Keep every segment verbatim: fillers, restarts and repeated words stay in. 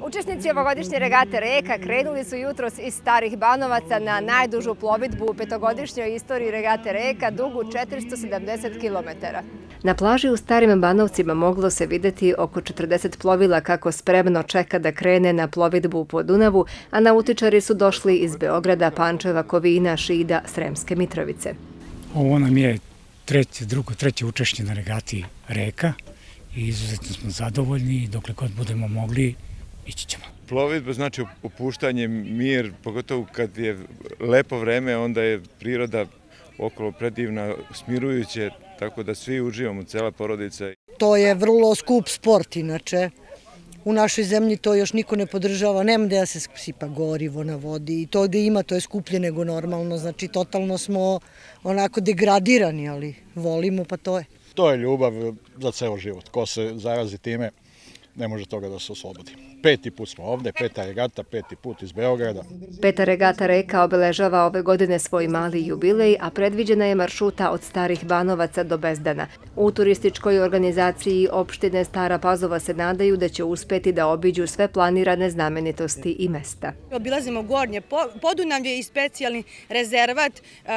Učesnici ovogodišnje regate Reka krenuli su jutros iz Starih Banovaca na najdužu plovidbu u petogodišnjoj istoriji regate Reka, dugu četiristo sedamdeset kilometara. Na plaži u Starim Banovcima moglo se videti oko četrdeset plovila kako spremno čeka da krene na plovidbu po Dunavu, a nautičari su došli iz Beograda, Pančeva, Kovina, Šida, Sremske Mitrovice. Ovo nam je treće, drugo, treće učešće na regati Reka i izuzetno smo zadovoljni i dokle god budemo mogli, ići ćemo. Plovidba znači opuštanje, mir, pogotovo kad je lepo vreme, onda je priroda okolo predivna, smirujuće, tako da svi uživamo, cela porodica. To je vrlo skup sport inače. U našoj zemlji to još niko ne podržava, nema gde da se sipa gorivo na vodi i to gde ima to je skuplje nego normalno, znači totalno smo onako degradirani, ali volimo pa to je. To je ljubav za ceo život, ko se zarazi time ne može toga da se oslobodi. Peti put smo ovde, peta regata, peti put iz Beograda. Peta regata Reka obeležava ove godine svoj mali jubilej, a predviđena je maršruta od Starih Banovaca do Bezdana. U turističkoj organizaciji opštine Stara Pazova se nadaju da će uspeti da obiđu sve planirane znamenitosti i mesta. Obilazimo Gornje Podunavlje i specijalni rezervat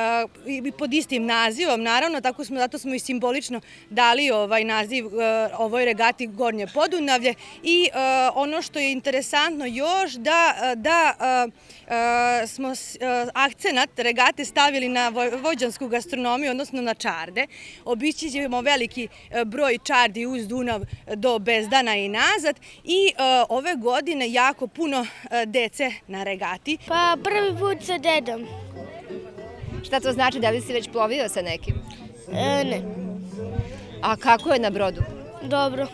pod istim nazivom, naravno, tako smo, zato smo i simbolično dali ovaj naziv ovoj regati Gornje Podunavlje i ono što je interesantno još da, da a, smo akcenat regate stavili na vojvođansku gastronomiju, odnosno na čarde. Obići ćemo veliki broj čardi uz Dunav do Bezdana i nazad i a, ove godine jako puno dece na regati. Pa prvi put sa dedom. Šta to znači? Da li si već plovio sa nekim? E, ne. A kako je na brodu? Dobro.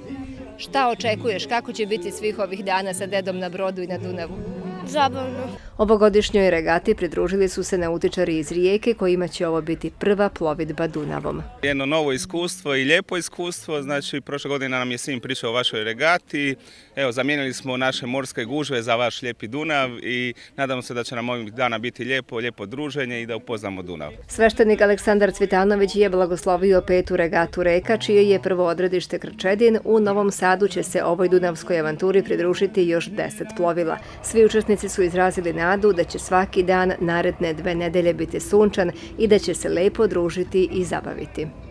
Šta očekuješ? Kako će biti svih ovih dana sa dedom na brodu i na Dunavu? Zabavno. Ovogodišnjoj regati pridružili su se nautičari iz Rijeke kojima će ovo biti prva plovidba Dunavom. Jedno novo iskustvo i lijepo iskustvo, znači prošle godine nam je sin pričao o vašoj regati, evo zamijenili smo naše morske gužve za vaš lijepi Dunav i nadamo se da će nam ovih dana biti lijepo, lijepo druženje i da upoznamo Dunav. Sveštenik Aleksandar Cvitanović je blagoslovio petu regatu Reka, čije je prvo odredište Krčedin. U Novom Sadu će se ovoj dunavskoj avanturi pridružiti još deset plovila. Svi učesnici su izrazili nadu da će svaki dan naredne dve nedelje biti sunčan i da će se lepo družiti i zabaviti.